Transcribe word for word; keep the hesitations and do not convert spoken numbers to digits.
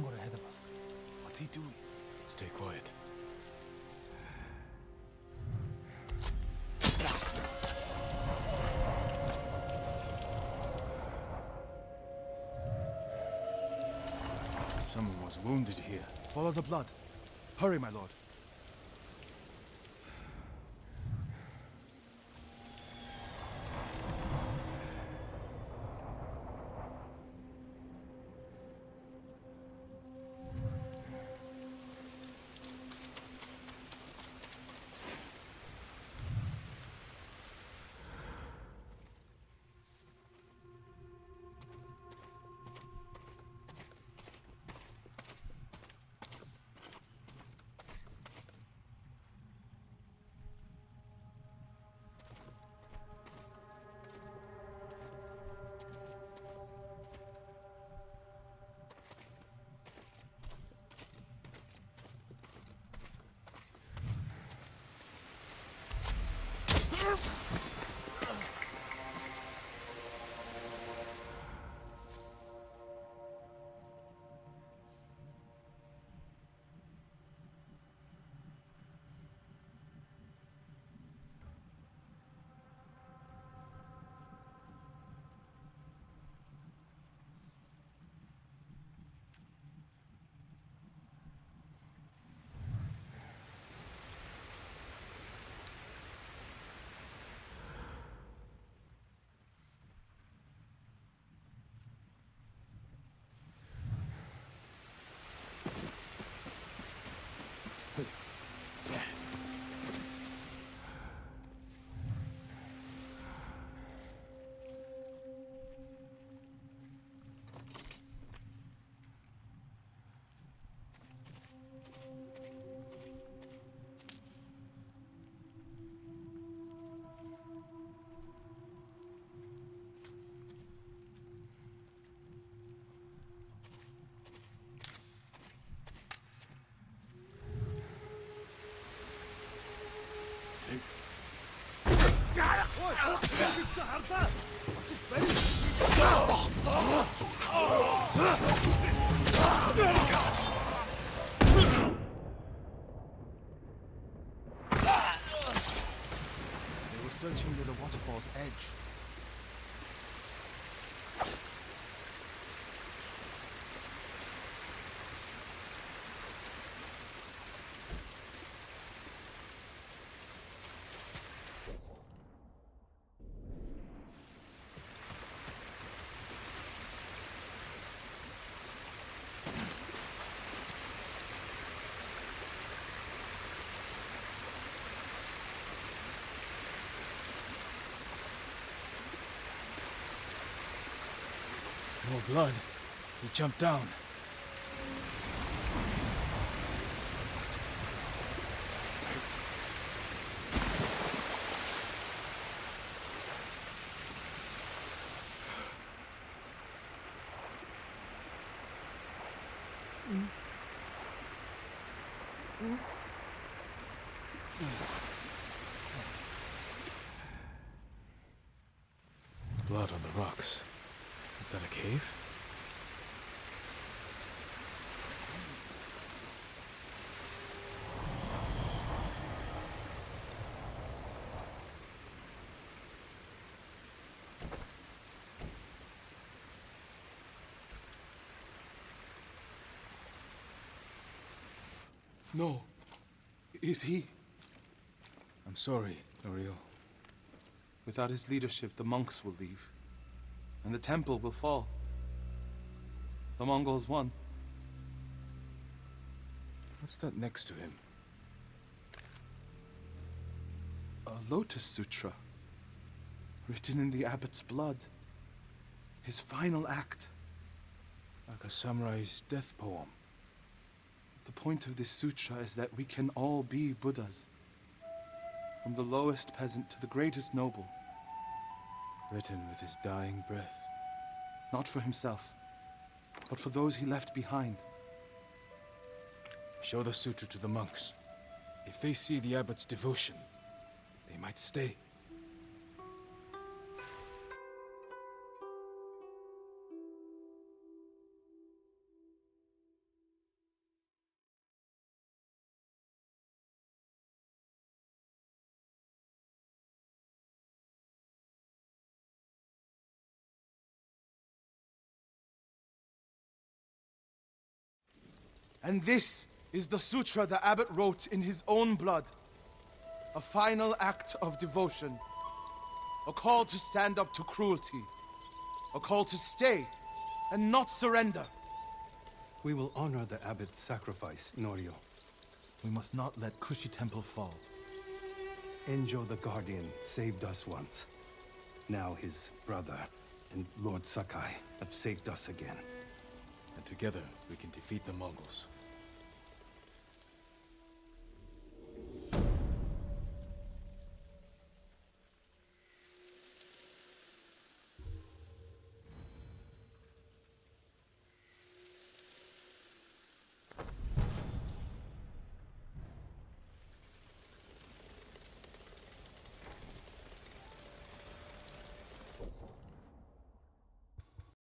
more ahead of us. What's he doing? Stay quiet. Someone was wounded here. Follow the blood. Hurry, my lord. They were searching near the waterfall's edge. More blood. He jumped down. Blood on the rocks. Is that a cave? No. Is he? I'm sorry, Norio. Without his leadership, the monks will leave. And the temple will fall. The Mongols won. What's that next to him? A Lotus Sutra. Written in the abbot's blood. His final act. Like a samurai's death poem. The point of this sutra is that we can all be Buddhas. From the lowest peasant to the greatest noble. Written with his dying breath. Not for himself, but for those he left behind. Show the sutra to the monks. If they see the abbot's devotion, they might stay. And this is the sutra the abbot wrote in his own blood. A final act of devotion. A call to stand up to cruelty. A call to stay and not surrender. We will honor the abbot's sacrifice, Norio. We must not let Kushi Temple fall. Enjo the Guardian saved us once. Now his brother and Lord Sakai have saved us again. And together, we can defeat the Mongols.